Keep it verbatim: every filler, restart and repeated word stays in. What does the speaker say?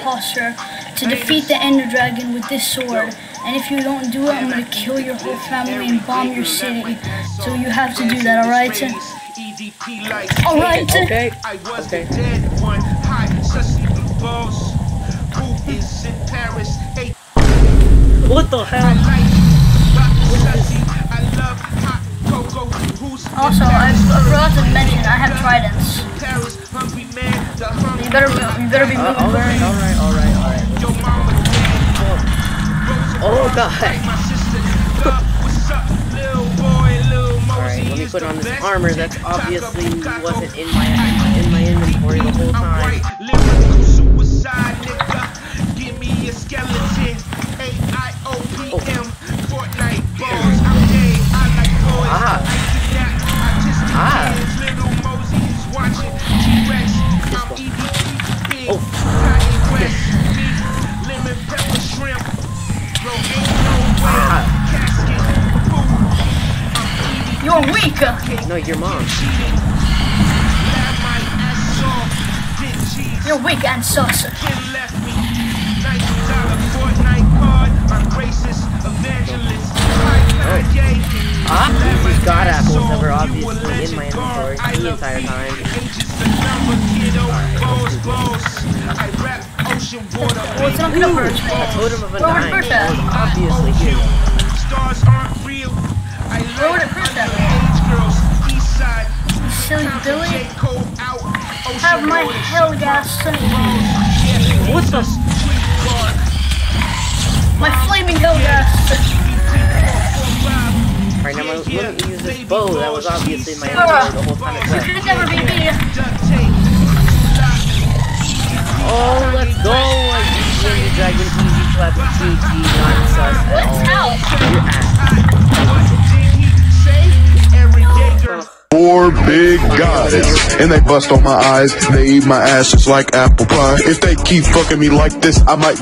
imposter to defeat the Ender Dragon with this sword. And if you don't do it, I'm gonna kill your whole family and bomb your city. So you have to do that, alright? Alright? Okay. Okay. What the hell? Also, I forgot to mention I have tridents. You better, you better be moving. Uh, alright, alright, alright, alright. Oh god. Alright, let me put on this armor that's obviously wasn't in my in my inventory the whole time. Oh. Ah. Ah. Oh. Yes. Ah. You're weak! No, your mom. You're weak and sus. Ah, these god apples that were obviously in my inventory the entire time. Well, it's not gonna hurt me. A totem of a Where would nine it hurt that? was obviously here. Where would it hurt that? You silly Billy. Have my hell gas. What the? My flaming hell gas. Alright, now let me use this bow that was obviously in my inventory the whole time it You was. could never beat me. Oh, let's go! Like, Ender Dragon, easy clap, G G, not sus at all. Your ass. Four big guys, and they bust on my eyes. They eat my ass just like apple pie. If they keep fucking me like this, I might